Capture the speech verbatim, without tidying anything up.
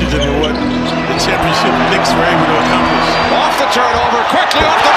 appreciative of what the championship Knicks were able to accomplish. Off the turnover, quickly off the